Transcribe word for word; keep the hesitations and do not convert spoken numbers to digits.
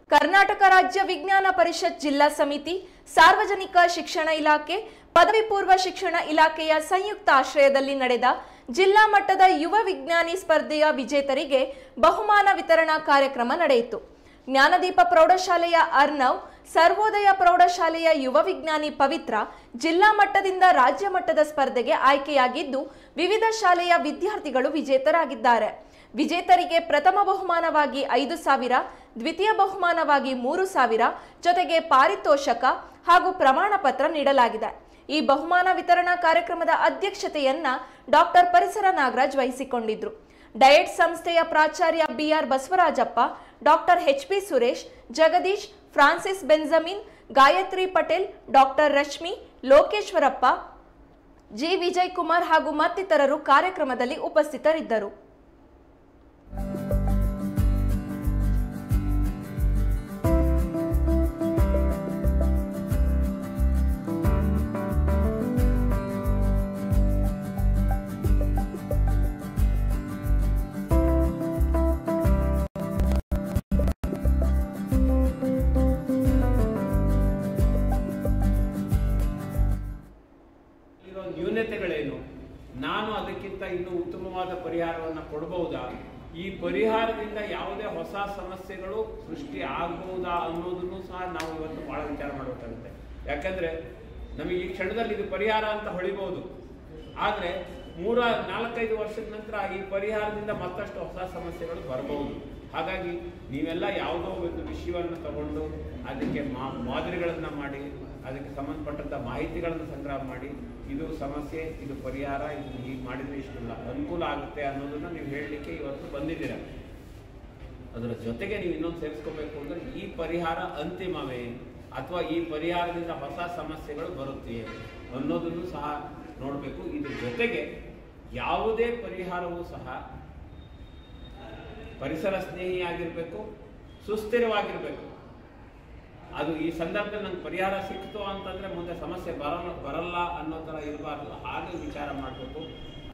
ಕರ್ನಾಟಕ ರಾಜ್ಯ ವಿಜ್ಞಾನ ಪರಿಷತ್ ಜಿಲ್ಲಾ ಸಮಿತಿ, ಸಾರ್ವಜನಿಕ ಶಿಕ್ಷಣ ಇಲಾಖೆ, ಪದವಿ ಪೂರ್ವ ಶಿಕ್ಷಣ ಇಲಾಖೆಯ ಸಂಯುಕ್ತ ಆಶ್ರಯದಲ್ಲಿ ನಡೆದ ಜಿಲ್ಲಾ ಮಟ್ಟದ ಯುವ ವಿಜ್ಞಾನಿ ಸ್ಪರ್ಧೆಯ ವಿಜೇತರಿಗೆ ಬಹುಮಾನ ವಿತರಣಾ ಕಾರ್ಯಕ್ರಮ ನಡೆಯಿತು. ಜ್ಞಾನದೀಪ ಪ್ರೌಢಶಾಲೆಯ ಅರ್ನವ್, ಸರ್ವೋದಯ ಪ್ರೌಢಶಾಲೆಯ ಯುವ ವಿಜ್ಞಾನಿ ಪವಿತ್ರ ಜಿಲ್ಲಾ ಮಟ್ಟದಿಂದ ರಾಜ್ಯ ಮಟ್ಟದ ಸ್ಪರ್ಧೆಗೆ ಆಯ್ಕೆಯಾಗಿದ್ದು, ವಿವಿಧ ಶಾಲೆಯ ವಿದ್ಯಾರ್ಥಿಗಳು ವಿಜೇತರಾಗಿದ್ದಾರೆ. ವಿಜೇತರಿಗೆ ಪ್ರಥಮ ಬಹುಮಾನವಾಗಿ ಐದು ಸಾವಿರ, ದ್ವಿತೀಯ ಬಹುಮಾನವಾಗಿ ಮೂರು ಸಾವಿರ, ಜೊತೆಗೆ ಪಾರಿತೋಷಕ ಹಾಗೂ ಪ್ರಮಾಣ ಪತ್ರ ನೀಡಲಾಗಿದೆ. ಈ ಬಹುಮಾನ ವಿತರಣಾ ಕಾರ್ಯಕ್ರಮದ ಅಧ್ಯಕ್ಷತೆಯನ್ನ ಡಾಕ್ಟರ್ ಪರಿಸರ ನಾಗರಾಜ್ ವಹಿಸಿಕೊಂಡಿದ್ರು. ಡಯಟ್ ಸಂಸ್ಥೆಯ ಪ್ರಾಚಾರ್ಯ B R Basavarajappa, doctor H P Suresh, Jagadish, Francis Benjamin, Gayatri Patel, doctor Rashmi, Lokeshwarappa, G Vijay Kumar ಹಾಗೂ ಮತ್ತಿತರರು ಕಾರ್ಯಕ್ರಮದಲ್ಲಿ ಉಪಸ್ಥಿತರಿದ್ದರು. ನ್ಯೂನತೆಗಳೇನು, ನಾನು ಅದಕ್ಕಿಂತ ಇನ್ನೂ ಉತ್ತಮವಾದ ಪರಿಹಾರವನ್ನು ಕೊಡಬಹುದಾ, ಈ ಪರಿಹಾರದಿಂದ ಯಾವುದೇ ಹೊಸ ಸಮಸ್ಯೆಗಳು ಸೃಷ್ಟಿ ಆಗಬಹುದಾ ಅನ್ನೋದನ್ನು ಸಹ ನಾವು ಇವತ್ತು ಬಹಳ ವಿಚಾರ ಮಾಡಬೇಕಾಗುತ್ತೆ. ಯಾಕಂದ್ರೆ ನಮಗೆ ಈ ಕ್ಷಣದಲ್ಲಿ ಇದು ಪರಿಹಾರ ಅಂತ ಹೊಳಿಬಹುದು, ಆದರೆ ಮೂರ ನಾಲ್ಕೈದು ವರ್ಷದ ನಂತರ ಈ ಪರಿಹಾರದಿಂದ ಮತ್ತಷ್ಟು ಹೊಸ ಸಮಸ್ಯೆಗಳು ಬರಬಹುದು. ಹಾಗಾಗಿ ನೀವೆಲ್ಲ ಯಾವುದೋ ಒಂದು ವಿಷಯವನ್ನು ತಗೊಂಡು ಅದಕ್ಕೆ ಮಾದರಿಗಳನ್ನು ಮಾಡಿ, ಅದಕ್ಕೆ ಸಂಬಂಧಪಟ್ಟಂಥ ಮಾಹಿತಿಗಳನ್ನು ಸಂಗ್ರಹ ಮಾಡಿ, ಇದು ಸಮಸ್ಯೆ, ಇದು ಪರಿಹಾರ, ಇದು ಹೀಗೆ ಮಾಡಿದರೆ ಇಷ್ಟೆಲ್ಲ ಅನುಕೂಲ ಆಗುತ್ತೆ ಅನ್ನೋದನ್ನು ನೀವು ಹೇಳಲಿಕ್ಕೆ ಇವತ್ತು ಬಂದಿದ್ದೀರ. ಅದರ ಜೊತೆಗೆ ನೀವು ಇನ್ನೊಂದು ಸೇರಿಸ್ಕೋಬೇಕು ಅಂದರೆ, ಈ ಪರಿಹಾರ ಅಂತಿಮವೇ ಅಥವಾ ಈ ಪರಿಹಾರದಿಂದ ಹೊಸ ಸಮಸ್ಯೆಗಳು ಬರುತ್ತೆಯೇ ಅನ್ನೋದನ್ನು ಸಹ ನೋಡಬೇಕು. ಇದ್ರ ಜೊತೆಗೆ ಯಾವುದೇ ಪರಿಹಾರವೂ ಸಹ ಪರಿಸರ ಸ್ನೇಹಿಯಾಗಿರಬೇಕು, ಸುಸ್ಥಿರವಾಗಿರಬೇಕು. ಅದು ಈ ಸಂದರ್ಭದಲ್ಲಿ ನಂಗೆ ಪರಿಹಾರ ಸಿಕ್ತು ಅಂತಂದರೆ ಮುಂದೆ ಸಮಸ್ಯೆ ಬರಲ್ಲ ಬರಲ್ಲ ಅನ್ನೋ ಥರ ಇರಬಾರ್ದು. ಹಾಗೆ ವಿಚಾರ ಮಾಡಬೇಕು.